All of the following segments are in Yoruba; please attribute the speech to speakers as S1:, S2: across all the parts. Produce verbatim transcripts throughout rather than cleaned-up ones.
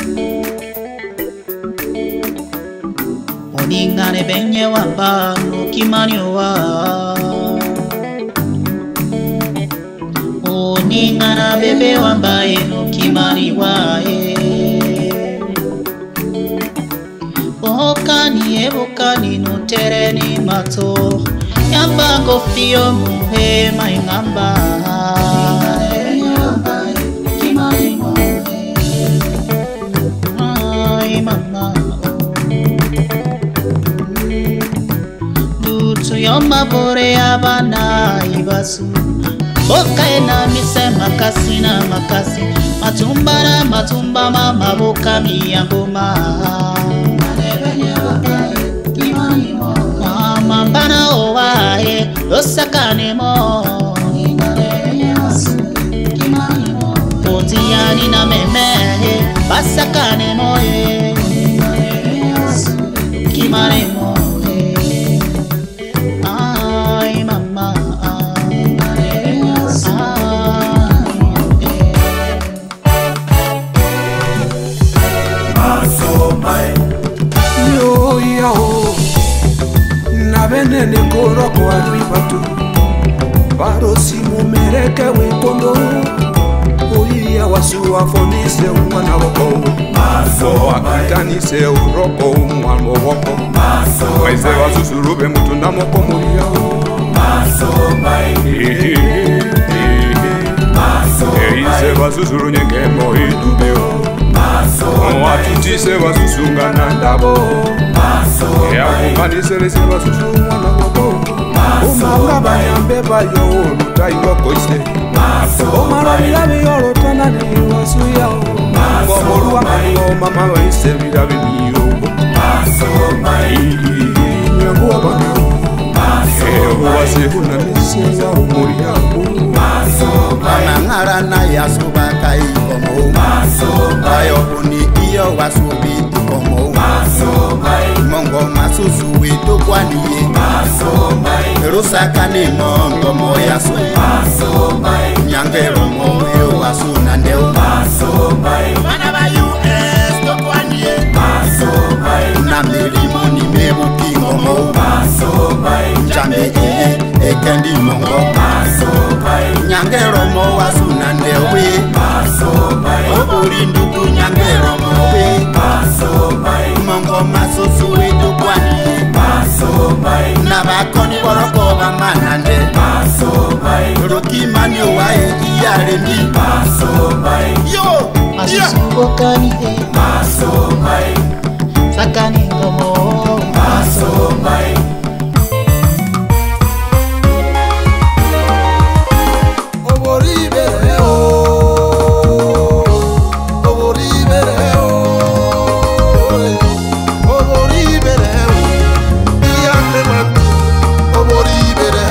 S1: Oningane benye wamba nukimaniwa Oningana bebe wamba nukimaniwa Okani ebokani no tereni mato Yamba kofio muhe maingamba Ay mama Dutu yoma bore abana ibasu Boka ena mise makasi na makasi Matumba na matumba mama boka miyangoma Mama bana owae Osakane mo Potiani na meme Basakane mo Kimane mo Ay mama
S2: Yo yo Nabenene koroko aribatu Barosi mumereke wikondo Oya wasu afonise umwana wako Maso akatanise uroko umwana wako Maso Waise wasusurube mutunda moko muria Maso mai Maso Eise wasusuru nyengemo idubeo Maso Watutise wasusungana ndabo Maso Ya kumanise lesi wasusungana wako Umanga bayambe bayo luta iwoko ise Maso Omara bilabi yoro tana ni wasu yao Maso Mayo mama waise bilabi niyo Maso Mai Nyangu wabana Maso Mai Wase kuna nisi ya umuri yao Maso Mai Manangara na yasubaka ikomo Maso Mai Ayokuni iyo wasubi ikomo Maso Mai Mongo masusu weto kwaniye Maso Mai Rusaka ni mongo moya su Maso Mai Nyangero moyo wasu nandeo Maso Mai Manaba U S to kwaniye Maso Mai Namiri moni mebu kingomo Maso Mai Jambe ee ekendi mongo Maso Mai Nyangero mo wasu nandewe Maso Mai Oburi nduku nyangero mowe Maso Mai Mongo masusu weto kwaniye Maso Mai Nabakoni boroko bamanande Maso Mai Roki manyo wae iyaremi Maso Mai Yo
S1: Masusu okani e
S2: Maso Mai
S1: Sakani ngomo
S2: Maso Mai Obori bere o Obori bere o Obori bere o Iya Clementine Obori bere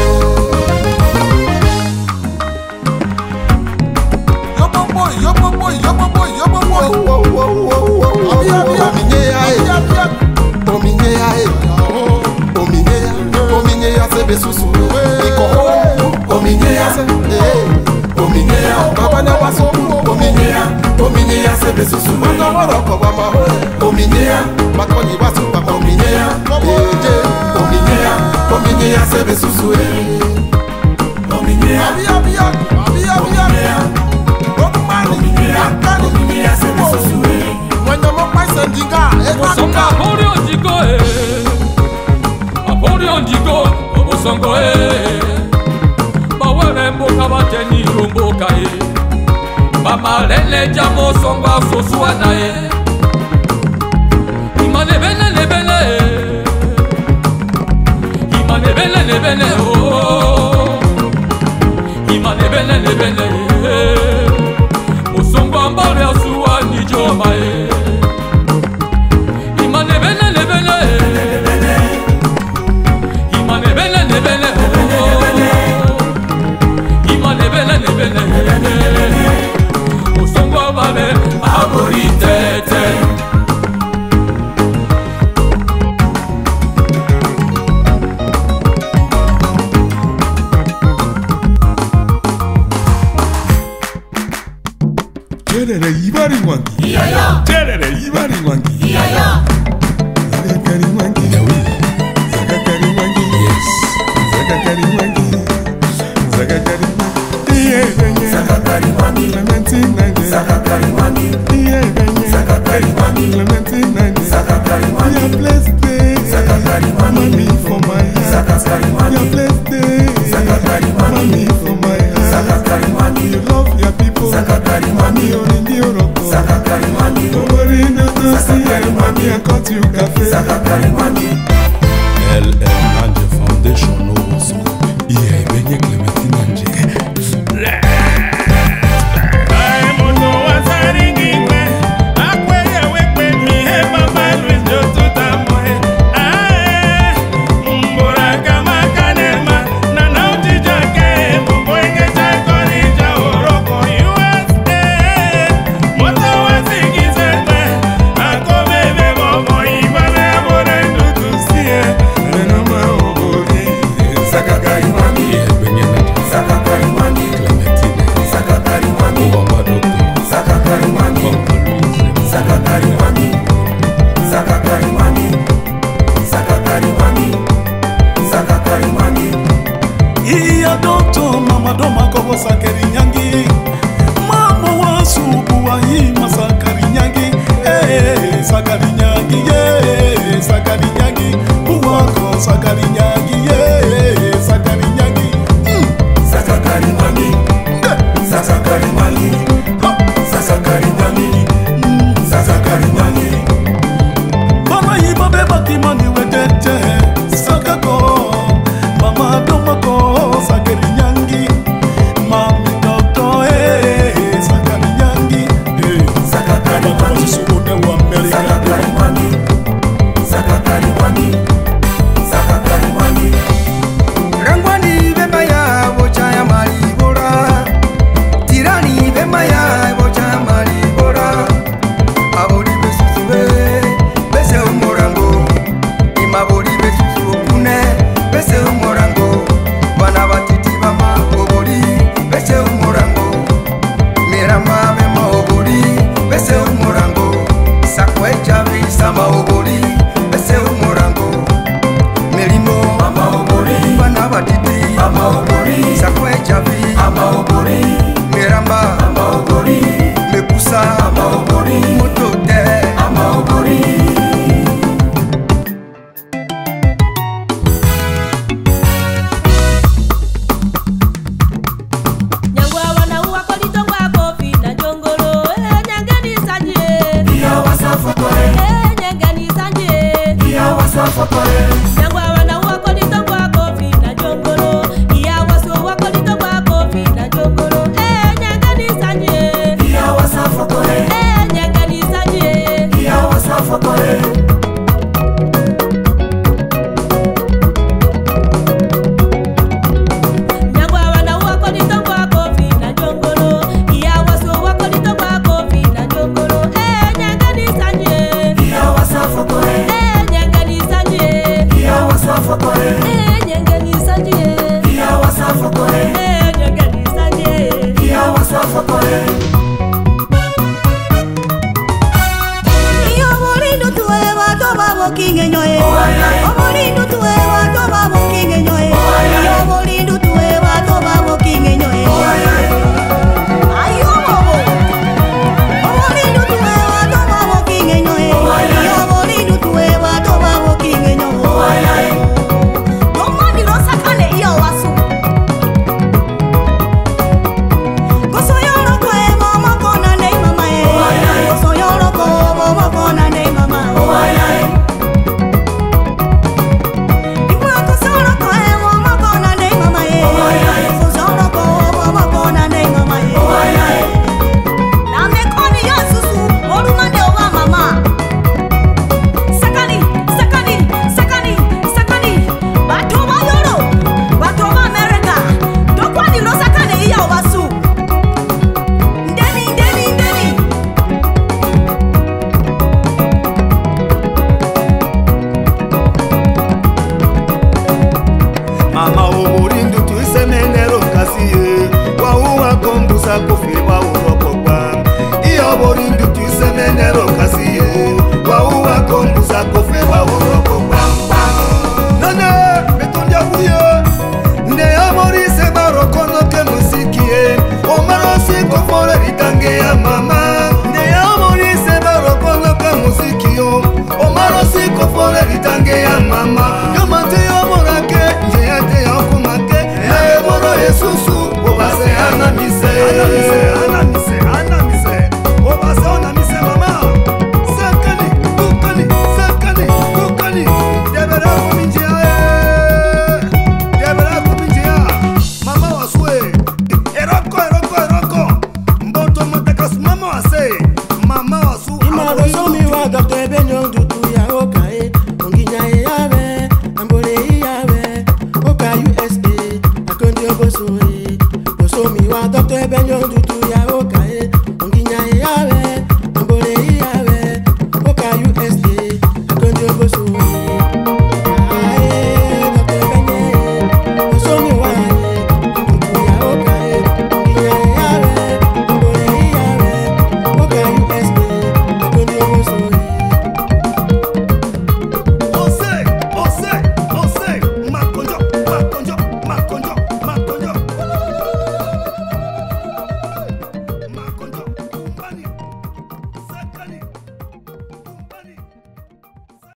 S2: Yobo boy yobo boy yobo boy yobo boy Abi abi ominye ya ominye ya ominye ya ominye ya sebe susu iko ominye ya ominye ya baba na waso ominye ya ominye ya sebe susu manda Oroko baba ominye ya makoni waso baba ominye ya eje ominye ya ominye ya sebe susu ominye ya abi abi abi abi ya ominye ya ominye ya sebe susu Wanya mo paisa Ndinga
S3: Osonga apori ondiko e Apori ondiko Osongo e Bawere mboka bateni romboka e Mama lele jamo songa sosuana e Imane bene lebene e Imane bene lebene o Imane bene lebene e Osongo ambare asuwa ni joma e Imane bene lebene Imane bene lebene Imane bene lebene Osongo ambare abori tete
S2: wangi. Iya ya. Terere ibari wangi. Iya ya. Zakakari wangi. Yawi. Zakakari wangi. Yes. Zakakari wangi. Zakakari wangi. Iya Ebenye. Zakakari wangi. Clementine Nanje. Zakakari wangi. Iya Ebenye. Zakakari wangi. Clementine Nanje. Zakakari wangi. Your blessed day. Zakakari wangi. Money for my heart. Zakakari wangi. Your blessed day. Zakakari wangi. Money for my heart. Zakakari wangi. You love your people. Zakakari wangi. Only in Oroko. Zakakari wangi. Nobody knows Zakakari wangi. I cut you cafe. Zakakari wangi. L M Nanje Foundation Oso. Iya Ebenye Clementine Nanje. Iya Dr, mama doma kobo sakeri nyangi. Mama wasubu wa hima sakari nyangi. Eh, sakari nyangi, eh, sakari nyangi. Buwako sakari nyangi, eh, sakari nyangi. Mm. Sakakari nyangi, eh, sakakari nyangi. Sakakari nyangi, mm. Sakakari nyangi. Mama iba beba kimani wedete. Sakako. Mama domako sakari nyangi. Mami Doctor eh sakari nyangi. Eh sakakari nyangi. Suone wa America. Sakakari nyangi. Sakakari nyangi. Sakakari nyangi.
S4: Rangwani bemba ya bocha ya maribora. Tirani bemba ya bocha ya maribora. Abori besuzube bese umurango. Imabori besuzu kune bese umurango. Bana batiti bama obori bese umurango. Mirama bema obori bese umurango. Sakwe Jarvis ama obori bese umurango. Melimo ama obori bana batiti ama obori. Sakwe Jarvis ama obori. Miramba ama obori. Mekusa ama obori. Motote ama obori.
S5: Kingenyo